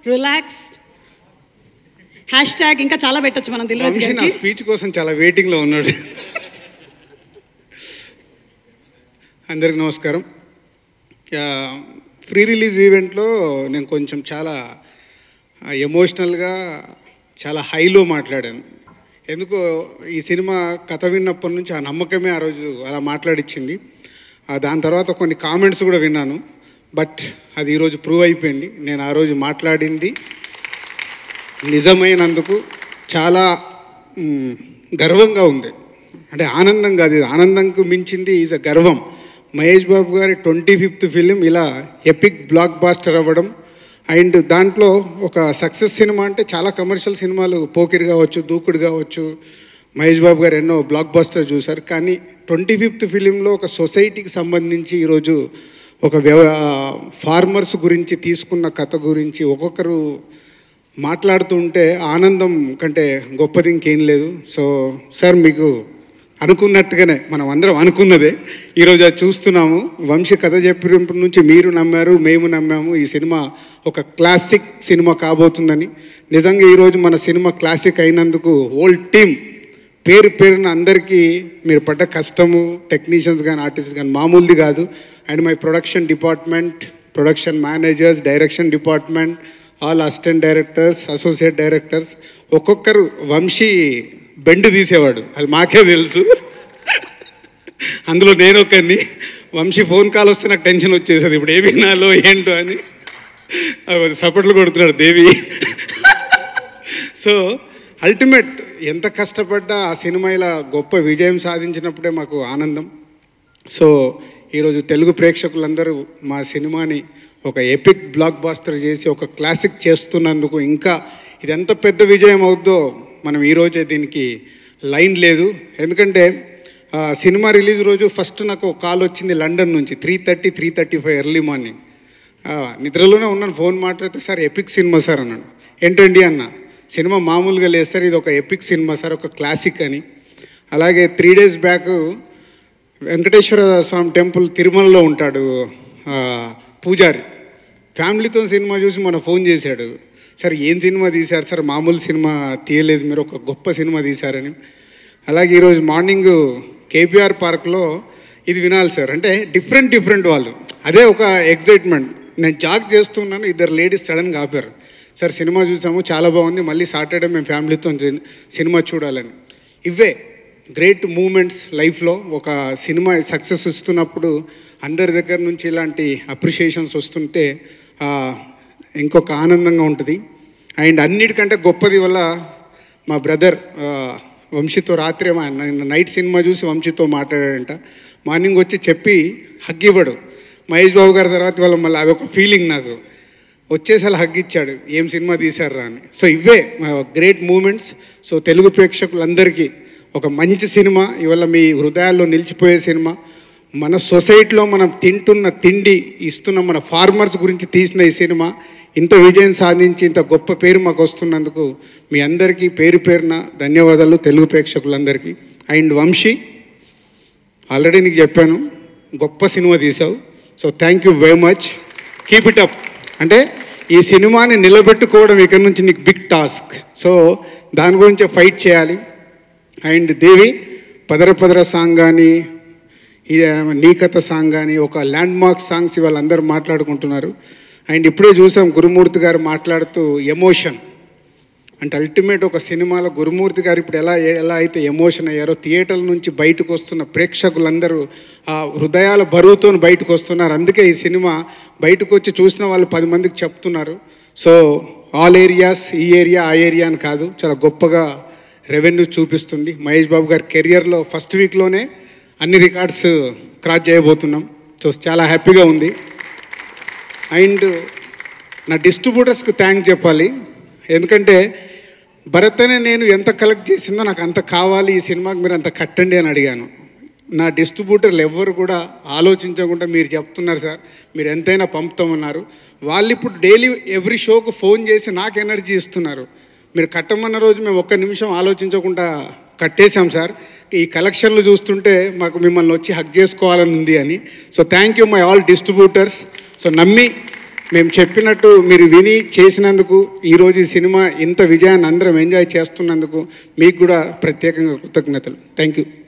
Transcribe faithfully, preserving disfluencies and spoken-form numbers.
Relaxed, hash tag ఇంకా చాలా పెట్టచ్చు మనం దిల్ రాజు గారికి. స్పీచ్ కోసం చాలా వెయిటింగ్లో ఉన్నాడు. అందరికి నమస్కారం. ప్రీ రిలీజ్ ఈవెంట్లో నేను కొంచెం చాలా ఎమోషనల్గా చాలా హైలో మాట్లాడాను. ఎందుకో ఈ సినిమా కథ విన్నప్పటి నుంచి ఆ నమ్మకమే ఆ రోజు అలా మాట్లాడిచ్చింది. దాని తర్వాత కొన్ని కామెంట్స్ కూడా విన్నాను, బట్ అది ఈరోజు ప్రూవ్ అయిపోయింది. నేను ఆ రోజు మాట్లాడింది నిజమైనందుకు చాలా గర్వంగా ఉంది. అంటే ఆనందం కాదు, ఇది ఆనందంకు మించింది ఈజ్ అ గర్వం. మహేష్ బాబు గారి ట్వంటీ ఫిఫ్త్ ఫిలిం ఇలా ఎపిక్ బ్లాక్ బాస్టర్ అవ్వడం, అండ్ దాంట్లో ఒక సక్సెస్ సినిమా అంటే చాలా కమర్షియల్ సినిమాలు పోకిరి కావచ్చు, దూకుడు కావచ్చు, మహేష్ బాబు గారు ఎన్నో బ్లాక్ బాస్టర్ చూశారు. కానీ ట్వంటీ ఫిఫ్త్ ఫిలింలో ఒక సొసైటీకి సంబంధించి ఈరోజు ఒక వ్యవ ఫార్మర్స్ గురించి తీసుకున్న కథ గురించి ఒక్కొక్కరు మాట్లాడుతుంటే ఆనందం కంటే గొప్పది ఇంకేం లేదు. సో సార్, మీకు అనుకున్నట్టుగానే మనం అందరం అనుకున్నదే ఈరోజు అది చూస్తున్నాము. వంశీ కథ చెప్పినప్పటి నుంచి మీరు నమ్మారు, మేము నమ్మాము ఈ సినిమా ఒక క్లాసిక్ సినిమా కాబోతుందని. నిజంగా ఈరోజు మన సినిమా క్లాసిక్ అయినందుకు హోల్ టీమ్ పేరు పేరున అందరికీ మీరు పడ్డ కష్టము, టెక్నీషియన్స్ కానీ ఆర్టిస్ట్ కానీ మామూలుది కాదు. And my production department, production managers, direction department, all assistant directors, associate directors, ఒక్కొక్కరు వంశీ బెండ్ తీసేవాడు, అది మాకే తెలుసు. అందులో నేను ఒకరిని. వంశీ ఫోన్ కాల్ వస్తే నాకు టెన్షన్ వచ్చేసేది, ఇప్పుడు ఏ వినాలో ఏంటో అని. సపోర్ట్లు కొడుతున్నాడు దేవి. సో అల్టిమేట్ ఎంత కష్టపడ్డా ఆ సినిమా ఇలా గొప్ప విజయం సాధించినప్పుడే మాకు ఆనందం. సో ఈరోజు తెలుగు ప్రేక్షకులందరూ మా సినిమాని ఒక ఎపిక్ బ్లాక్ బాస్టర్ చేసి ఒక క్లాసిక్ చేస్తున్నందుకు, ఇంకా ఇది ఎంత పెద్ద విజయం అవుద్దో మనం ఈరోజే దీనికి లైన్ లేదు. ఎందుకంటే సినిమా రిలీజ్ రోజు ఫస్ట్ నాకు ఒక కాల్ వచ్చింది లండన్ నుంచి, three thirty three thirty five early morning. నిద్రలోనే ఉన్నాను, ఫోన్ మాట్లాడితే సార్ ఎపిక్ సినిమా సార్ అన్నాడు. ఏంటండి అన్న, సినిమా మామూలుగా లేదు సార్, ఇది ఒక ఎపిక్ సినిమా సార్, ఒక క్లాసిక్ అని. అలాగే three days back Venkateswara Swamy temple తిరుమలలో ఉంటాడు పూజారి, ఫ్యామిలీతో సినిమా చూసి మన ఫోన్ చేశాడు. సార్ ఏం సినిమా తీశారు సార్, మామూలు సినిమా తీయలేదు మీరు, ఒక గొప్ప సినిమా తీశారని. అలాగే ఈరోజు మార్నింగ్ కేపీఆర్ పార్క్లో ఇది వినాలి సార్ అంటే డిఫరెంట్ డిఫరెంట్ వాళ్ళు, అదే ఒక ఎగ్జైట్మెంట్. నేను జాగ్ చేస్తున్నాను, ఇద్దరు లేడీస్ సడన్గా ఆపారు, సార్ సినిమా చూసాము చాలా బాగుంది, మళ్ళీ సాటర్డే మేము ఫ్యామిలీతో సినిమా చూడాలని. ఇవే గ్రేట్ మూమెంట్స్ లైఫ్లో. ఒక సినిమా సక్సెస్ వస్తున్నప్పుడు అందరి దగ్గర నుంచి ఇలాంటి అప్రిషియేషన్స్ వస్తుంటే ఇంకొక ఆనందంగా ఉంటుంది. అండ్ అన్నిటికంటే గొప్పది వల్ల మా బ్రదర్ వంశీతో రాత్రి నైట్ సినిమా చూసి వంశీతో మాట్లాడాడంట. మార్నింగ్ వచ్చి చెప్పి హగ్ ఇవ్వడు మహేష్ బాబు గారి తర్వాత వాళ్ళ మళ్ళీ అదొక ఫీలింగ్ నాకు వచ్చేసి అలా హగ్ ఇచ్చాడు, ఏం సినిమా తీశారా అని. సో ఇవే గ్రేట్ మూమెంట్స్. సో తెలుగు ప్రేక్షకులందరికీ ఒక మంచి సినిమా ఇవాళ మీ హృదయాల్లో నిలిచిపోయే సినిమా. మన సొసైటీలో మనం తింటున్న తిండి ఇస్తున్న మన ఫార్మర్స్ గురించి తీసిన ఈ సినిమా ఇంత విజయం సాధించి ఇంత గొప్ప పేరు మాకు వస్తున్నందుకు మీ అందరికీ పేరు పేరున ధన్యవాదాలు తెలుగు ప్రేక్షకులందరికీ. అండ్ వంశీ, ఆల్రెడీ నీకు చెప్పాను, గొప్ప సినిమా తీసావు. So thank you very much, keep it up. అంటే ఈ సినిమాని నిలబెట్టుకోవడం ఇక్కడ నుంచి నీకు బిగ్ టాస్క్. సో దాని గురించి ఫైట్ చేయాలి. And Devi, Padara Padara song కానీ, నీ కథ సాంగ్ కానీ ఒక ల్యాండ్ మార్క్ సాంగ్స్ ఇవాళ అందరూ మాట్లాడుకుంటున్నారు. అండ్ ఇప్పుడే చూసాం గురుమూర్తి గారు మాట్లాడుతూ ఎమోషన్ అంటే అల్టిమేట్ ఒక సినిమాలో గురుమూర్తి గారు ఇప్పుడు ఎలా ఎలా అయితే ఎమోషన్ అయ్యారో, థియేటర్ల నుంచి బయటకు వస్తున్న ప్రేక్షకులందరూ ఆ హృదయాల బరువుతో బయటకు వస్తున్నారు. అందుకే ఈ సినిమా బయటకు వచ్చి చూసిన వాళ్ళు పది మందికి చెప్తున్నారు. సో ఆల్ ఏరియాస్, ఈ ఏరియా ఆ ఏరియా అని కాదు, చాలా గొప్పగా రెవెన్యూ చూపిస్తుంది. మహేష్ బాబు గారి కెరియర్లో ఫస్ట్ వీక్లోనే అన్ని రికార్డ్స్ క్రాస్ చేయబోతున్నాం. సో చాలా హ్యాపీగా ఉంది. అండ్ నా డిస్ట్రిబ్యూటర్స్కి థ్యాంక్ చెప్పాలి. ఎందుకంటే భరత్ అనే నేను ఎంత కలెక్ట్ చేసిందో నాకు అంత కావాలి, ఈ సినిమాకి మీరు అంత కట్టండి అని అడిగాను. నా డిస్ట్రిబ్యూటర్లు ఎవ్వరు కూడా ఆలోచించకుండా మీరు చెప్తున్నారు సార్, మీరు ఎంతైనా పంపుతామన్నారు. వాళ్ళు ఇప్పుడు డైలీ ఎవ్రీ షోకు ఫోన్ చేసి నాకు ఎనర్జీ ఇస్తున్నారు. మీరు కట్టమన్న రోజు మేము ఒక్క నిమిషం ఆలోచించకుండా కట్టేశాం సార్, ఈ కలెక్షన్లు చూస్తుంటే మాకు మిమ్మల్ని వచ్చి హక్ చేసుకోవాలని ఉంది అని. So thank you my all distributors. So నమ్మి మేము చెప్పినట్టు మీరు విని చేసినందుకు, ఈరోజు ఈ సినిమా ఇంత విజయాన్ని అందరం ఎంజాయ్ చేస్తున్నందుకు మీకు కూడా ప్రత్యేకంగా కృతజ్ఞతలు. Thank you.